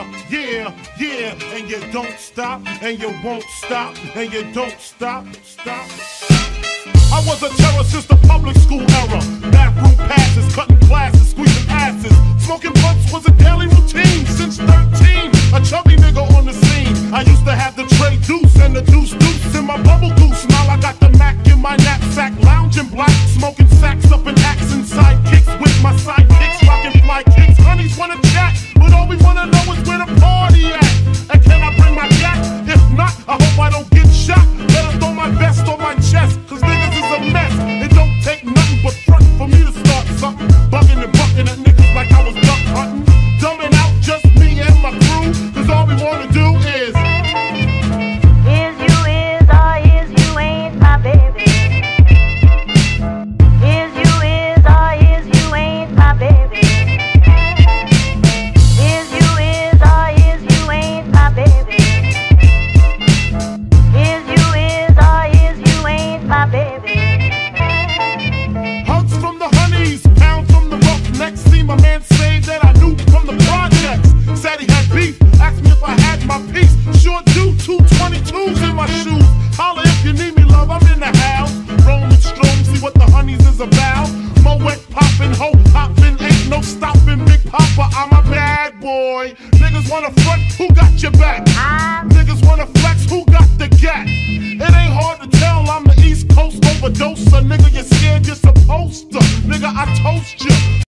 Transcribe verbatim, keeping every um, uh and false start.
yeah, yeah, yeah. And you don't stop, and you won't stop, and you don't stop, stop. I was a terror since the public school era. Bathroom passes, cutting classes, squeezing asses. Smoking blunts was a daily routine since thirteen. A chubby nigga on the scene. I used to have the tray deuce and the deuce deuce in my bubble goose. Now I got the Mac in my knapsack, lounging black, smoking sacks up in axe and sidekicks with my sidekicks, rocking fly kicks. Honeys wanna chat, but all we wanna know is where the party at. And can I bring my gat? If not, I hope I don't get shot. Better throw my vest on my chest, cause niggas is a mess. It don't take nothing but front for me to start something. Bugging and bucking at niggas like I was duck hunting. Dumbing out just me and my crew, cause all we wanna do is Is you is or is you ain't my baby. Is you is or is you ain't my baby. Is you is or is you ain't my baby. Is you is or is you ain't my baby. hugs from the honeys, pounds from the roughnecks. See my man say that I knew from the projects. Said he had beef, asked me if I had my piece. Sure do, two twenty-twos in my shoes. Holla if you need me, love, I'm in the house. Rolling strong, see what the honeys is about. Moet poppin', ho hoppin', ain't no stopping. Big Papa, I'm a bad boy. Niggas wanna front, who got your back? Niggas wanna flex, who got the gat? It ain't hard to tell, I'm the East Coast overdoser. Nigga, you're scared, you're supposed to. Nigga, I toast you.